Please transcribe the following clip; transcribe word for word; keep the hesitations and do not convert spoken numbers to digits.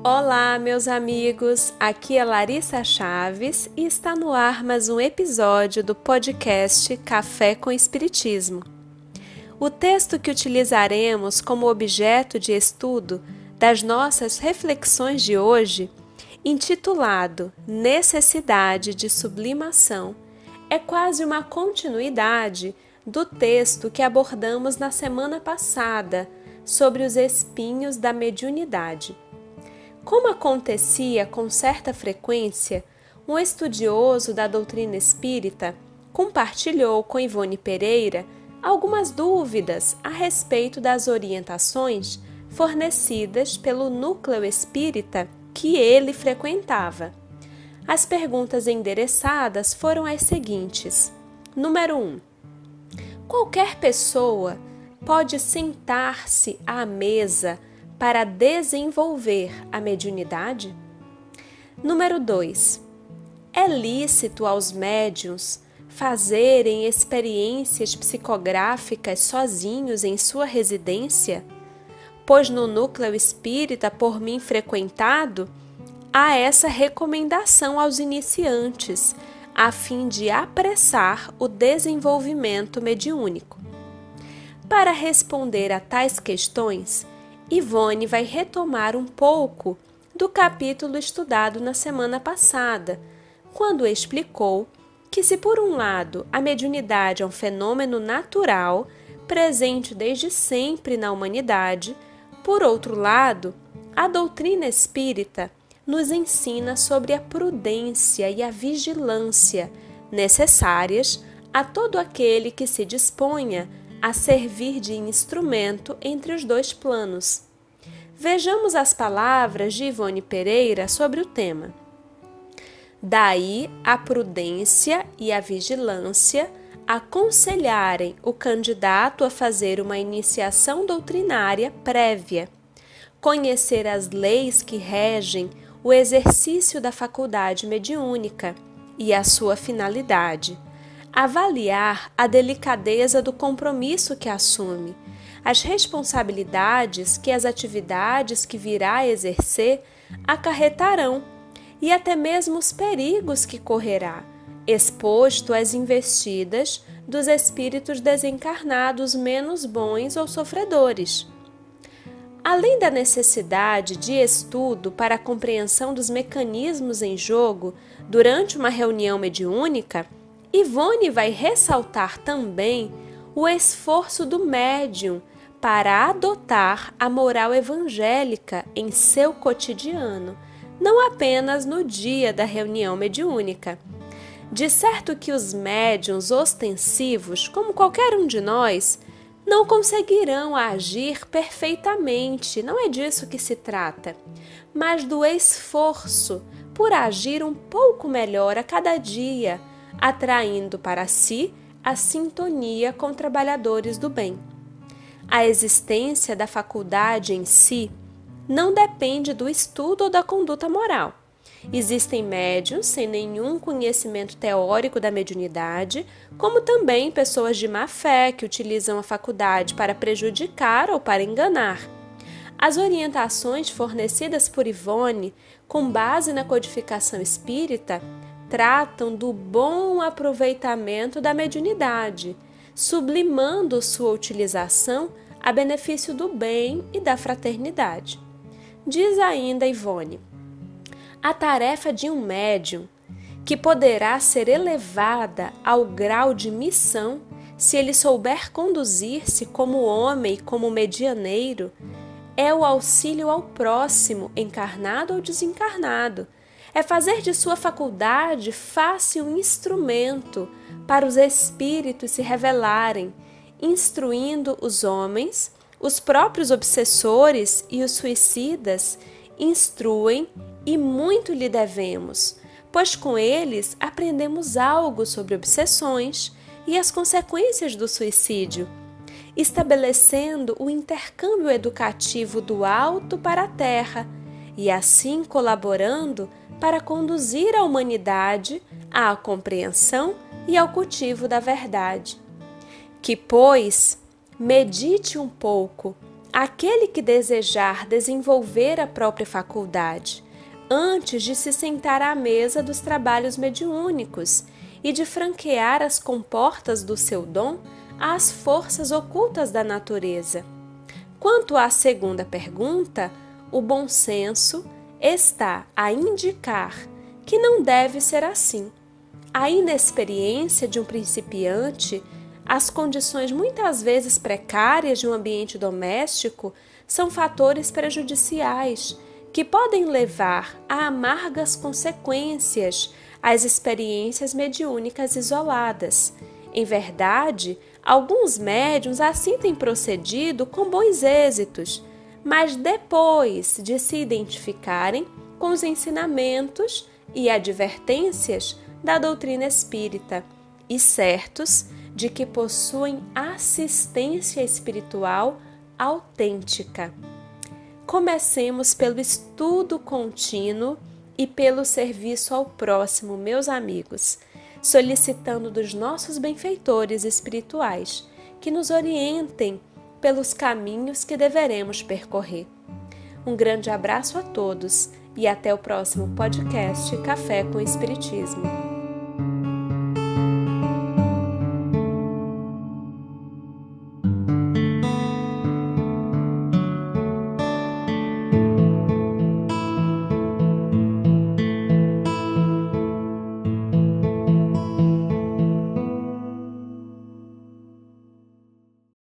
Olá, meus amigos! Aqui é Larissa Chaves e está no ar mais um episódio do podcast Café com Espiritismo. O texto que utilizaremos como objeto de estudo das nossas reflexões de hoje, intitulado Necessidade de Sublimação, é quase uma continuidade do texto que abordamos na semana passada sobre os espinhos da mediunidade. Como acontecia com certa frequência, um estudioso da doutrina espírita compartilhou com Ivone Pereira algumas dúvidas a respeito das orientações fornecidas pelo núcleo espírita que ele frequentava. As perguntas endereçadas foram as seguintes. Número um. Qualquer pessoa pode sentar-se à mesa para desenvolver a mediunidade? Número dois. É lícito aos médiuns fazerem experiências psicográficas sozinhos em sua residência? Pois no núcleo espírita por mim frequentado, há essa recomendação aos iniciantes, a fim de apressar o desenvolvimento mediúnico. Para responder a tais questões, Ivone vai retomar um pouco do capítulo estudado na semana passada, quando explicou que se por um lado a mediunidade é um fenômeno natural, presente desde sempre na humanidade, por outro lado, a doutrina espírita nos ensina sobre a prudência e a vigilância necessárias a todo aquele que se disponha a servir de instrumento entre os dois planos. Vejamos as palavras de Ivone Pereira sobre o tema. Daí a prudência e a vigilância aconselharem o candidato a fazer uma iniciação doutrinária prévia, conhecer as leis que regem o exercício da faculdade mediúnica e a sua finalidade, avaliar a delicadeza do compromisso que assume, as responsabilidades que as atividades que virá a exercer acarretarão e até mesmo os perigos que correrá, exposto às investidas dos espíritos desencarnados menos bons ou sofredores. Além da necessidade de estudo para a compreensão dos mecanismos em jogo durante uma reunião mediúnica, Ivone vai ressaltar também o esforço do médium para adotar a moral evangélica em seu cotidiano, não apenas no dia da reunião mediúnica. De certo que os médiuns ostensivos, como qualquer um de nós, não conseguirão agir perfeitamente, não é disso que se trata, mas do esforço por agir um pouco melhor a cada dia, atraindo para si a sintonia com trabalhadores do bem. A existência da faculdade em si não depende do estudo ou da conduta moral. Existem médiuns sem nenhum conhecimento teórico da mediunidade, como também pessoas de má fé que utilizam a faculdade para prejudicar ou para enganar. As orientações fornecidas por Ivone, com base na codificação espírita, tratam do bom aproveitamento da mediunidade, sublimando sua utilização a benefício do bem e da fraternidade. Diz ainda Ivone: a tarefa de um médium, que poderá ser elevada ao grau de missão se ele souber conduzir-se como homem e como medianeiro, é o auxílio ao próximo, encarnado ou desencarnado. É fazer de sua faculdade fácil um instrumento para os espíritos se revelarem, instruindo os homens, os próprios obsessores e os suicidas instruem e muito lhe devemos, pois com eles aprendemos algo sobre obsessões e as consequências do suicídio, estabelecendo o intercâmbio educativo do alto para a terra e assim colaborando para conduzir a humanidade à compreensão e ao cultivo da verdade. Que, pois, medite um pouco aquele que desejar desenvolver a própria faculdade, antes de se sentar à mesa dos trabalhos mediúnicos e de franquear as comportas do seu dom às forças ocultas da natureza. Quanto à segunda pergunta, o bom senso está a indicar que não deve ser assim. A inexperiência de um principiante, as condições muitas vezes precárias de um ambiente doméstico são fatores prejudiciais que podem levar a amargas consequências às experiências mediúnicas isoladas. Em verdade, alguns médiuns assim têm procedido com bons êxitos, mas depois de se identificarem com os ensinamentos e advertências da doutrina espírita e certos de que possuem assistência espiritual autêntica. Comecemos pelo estudo contínuo e pelo serviço ao próximo, meus amigos, solicitando dos nossos benfeitores espirituais que nos orientem pelos caminhos que deveremos percorrer. Um grande abraço a todos e até o próximo podcast Café com Espiritismo.